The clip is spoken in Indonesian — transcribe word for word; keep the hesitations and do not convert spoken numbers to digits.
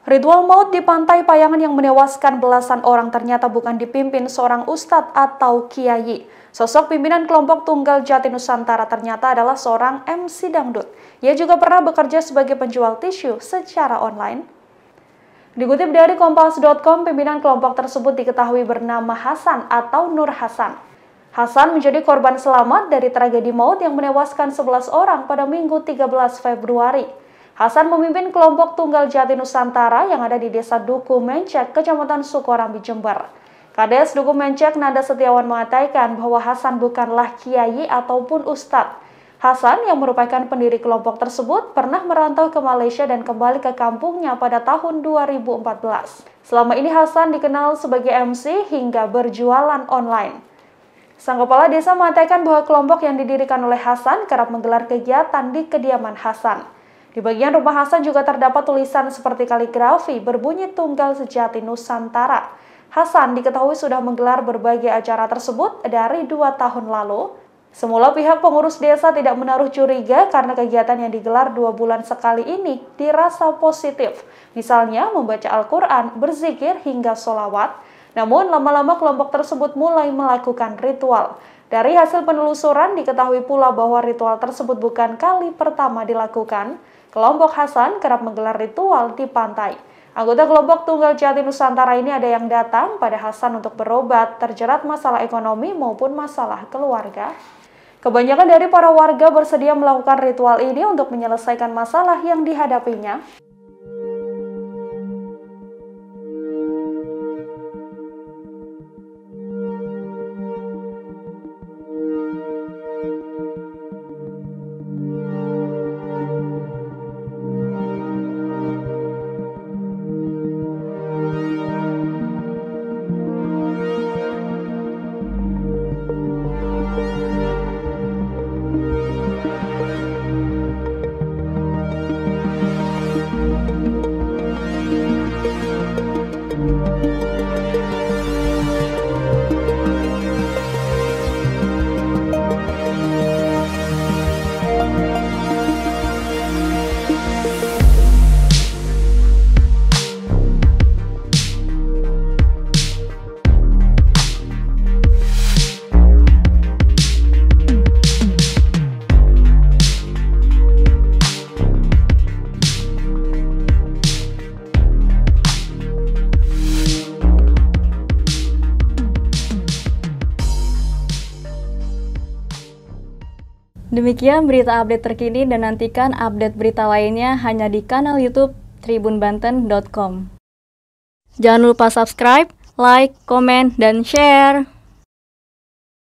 Ritual maut di Pantai Payangan yang menewaskan belasan orang ternyata bukan dipimpin seorang ustadz atau kiai. Sosok pimpinan kelompok Tunggal Jati Nusantara ternyata adalah seorang M C dangdut. Ia juga pernah bekerja sebagai penjual tisu secara online. Dikutip dari kompas titik com, pimpinan kelompok tersebut diketahui bernama Hasan atau Nur Hasan. Hasan menjadi korban selamat dari tragedi maut yang menewaskan sebelas orang pada Minggu tiga belas Februari. Hasan memimpin kelompok Tunggal Jati Nusantara yang ada di Desa Duku Mencek, Kecamatan Sukorambi, Jember. Kades Duku Mencek Nanda Setiawan mengatakan bahwa Hasan bukanlah kiai ataupun ustadz. Hasan yang merupakan pendiri kelompok tersebut pernah merantau ke Malaysia dan kembali ke kampungnya pada tahun dua ribu empat belas. Selama ini Hasan dikenal sebagai M C hingga berjualan online. Sang kepala desa mengatakan bahwa kelompok yang didirikan oleh Hasan kerap menggelar kegiatan di kediaman Hasan. Di bagian rumah Hasan juga terdapat tulisan seperti kaligrafi berbunyi Tunggal Sejati Nusantara. Hasan diketahui sudah menggelar berbagai acara tersebut dari dua tahun lalu. Semula pihak pengurus desa tidak menaruh curiga karena kegiatan yang digelar dua bulan sekali ini dirasa positif. Misalnya membaca Al-Quran, berzikir hingga sholawat. Namun lama-lama kelompok tersebut mulai melakukan ritual. Dari hasil penelusuran diketahui pula bahwa ritual tersebut bukan kali pertama dilakukan. Kelompok Hasan kerap menggelar ritual di pantai. Anggota kelompok Tunggal Jati Nusantara ini ada yang datang pada Hasan untuk berobat, terjerat masalah ekonomi maupun masalah keluarga. Kebanyakan dari para warga bersedia melakukan ritual ini untuk menyelesaikan masalah yang dihadapinya. Demikian berita update terkini dan nantikan update berita lainnya hanya di kanal YouTube tribun banten dot com. Jangan lupa subscribe, like, komen, dan share.